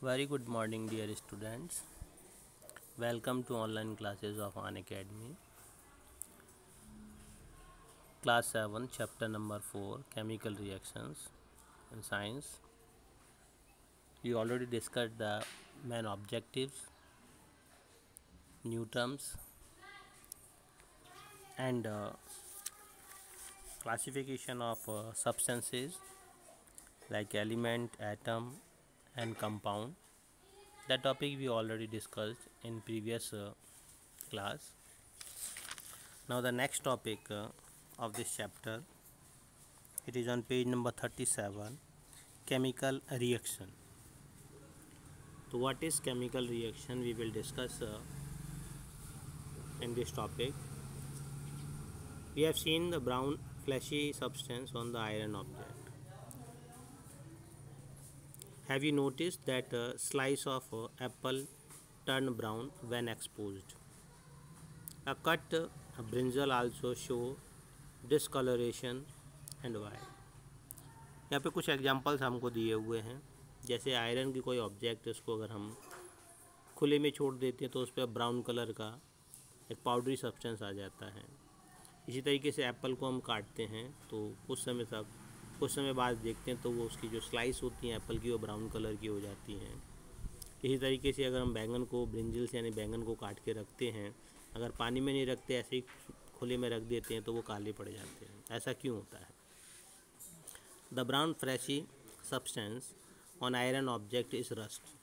Very good morning, dear students. Welcome to online classes of Unacademy. Class 7, chapter number 4, Chemical Reactions in Science. We already discussed the main objectives, new terms, and classification of substances like element, atom, and compound. That topic we already discussed in previous class. Now the next topic of this chapter, it is on page number 37, chemical reaction. So what is chemical reaction we will discuss in this topic. We have seen the brown fleshy substance on the iron object. Have you noticed that a slice of apple turned brown when exposed? A cut brinjal also show discoloration and why? यहाँ पे कुछ examples हमको दिए हुए हैं। जैसे iron की कोई ऑब्जेक्ट, उसको अगर हम खुले में छोड़ देते हैं तो उस पर ब्राउन कलर का एक पाउडरी सब्सटेंस आ जाता है। इसी तरीके से एप्पल को हम काटते हैं तो कुछ समय बाद देखते हैं तो वो उसकी जो स्लाइस होती हैं एप्पल की वो ब्राउन कलर की हो जाती हैं। इसी तरीके से अगर हम बैंगन को ब्रिंजल से यानी बैंगन को काट के रखते हैं, अगर पानी में नहीं रखते, ऐसे ही खुले में रख देते हैं तो वो काले पड़ जाते हैं। ऐसा क्यों होता है? The brown flaky substance on iron object is rust.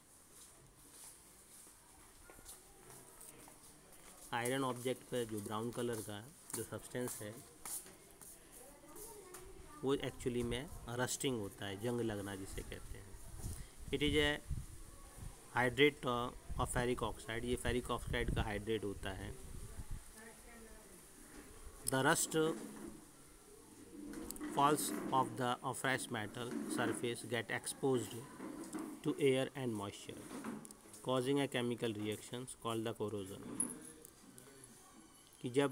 Iron object पर जो ब्राउन कलर का जो सब्सटेंस है वो एक्चुअली में रस्टिंग होता है, जंग लगना जिसे कहते हैं। It is a hydrate of ferric oxide. ये फेरिक ऑक्साइड का हाइड्रेट होता है। The rust falls off the fresh metal surface get exposed to air and moisture causing a chemical reactions called the corrosion. कि जब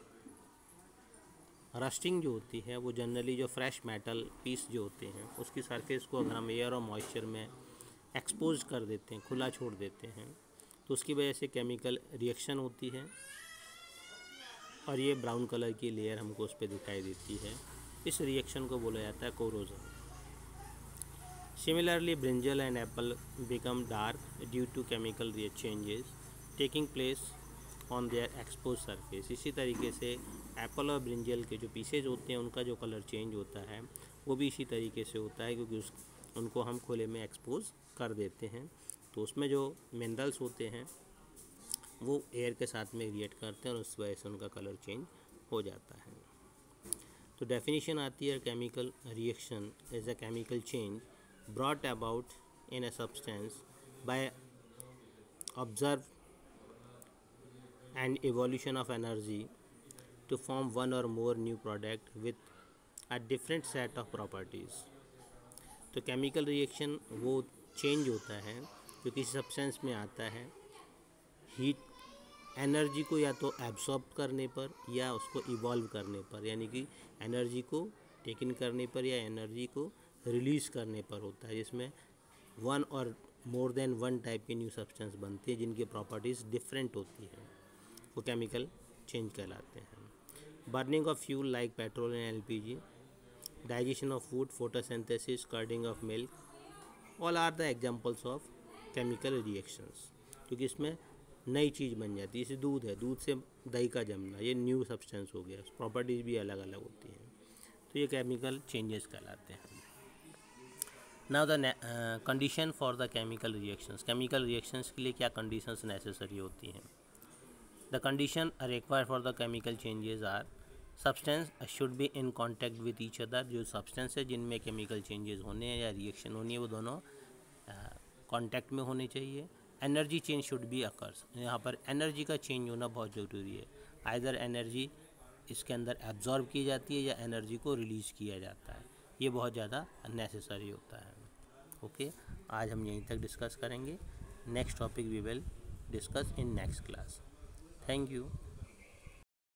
rusting जो होती है वो जनरली जो फ्रेश मेटल पीस जो होते हैं उसकी सरफेस को अगर हम एयर और मॉइस्चर में एक्सपोज कर देते हैं, खुला छोड़ देते हैं, तो उसकी वजह से केमिकल रिएक्शन होती है और ये ब्राउन कलर की लेयर हमको उस पर दिखाई देती है। इस रिएक्शन को बोला जाता है corrosion. Similarly brinjal and apple become dark due to chemical changes taking place on their expose surface. इसी तरीके से एप्पल और ब्रिंजल के जो पीसेज होते हैं उनका जो कलर चेंज होता है वो भी इसी तरीके से होता है, क्योंकि उनको हम खुले में एक्सपोज कर देते हैं तो उसमें जो मिनरल्स होते हैं वो एयर के साथ में रिएक्ट करते हैं और उस वजह से उनका कलर चेंज हो जाता है। तो डेफिनेशन आती है, chemical reaction is a chemical change brought about in a substance by observe and evolution of energy to form one or more new product with a different set of properties। तो chemical reaction वो change होता है जो किसी substance में आता है heat energy को या तो एब्सॉर्ब करने पर या उसको इवॉल्व करने पर, यानी कि एनर्जी को टेक इन करने पर या एनर्जी को रिलीज़ करने पर होता है, जिसमें वन और मोर देन वन टाइप के न्यू सब्सटेंस बनते हैं जिनकी प्रॉपर्टीज़ डिफरेंट होती हैं, वो केमिकल चेंज कहलाते हैं। Burning of fuel like petrol and LPG, digestion of food, photosynthesis, curdling of milk, all are the examples of chemical reactions. क्योंकि इसमें नई चीज़ बन जाती है। जैसे दूध है, दूध से दही का जमना, ये न्यू सब्सटेंस हो गया, प्रॉपर्टीज़ भी अलग अलग होती हैं, तो ये केमिकल चेंजेस कहलाते हैं। Now the condition for the chemical reactions. Chemical reactions के लिए क्या कंडीशंस नेसेसरी होती हैं? The condition required for the chemical changes are substance should be in contact with each other। जो substance है जिनमें chemical changes होने हैं या reaction होनी है वो दोनों contact में होने चाहिए। Energy change should be occurs। यहाँ पर energy का change होना बहुत ज़रूरी है। either energy इसके अंदर absorb की जाती है या energy को release किया जाता है, ये बहुत ज़्यादा necessary होता है। ओके, आज हम यहीं तक डिस्कस करेंगे। Next topic we will discuss in next class. Thank you.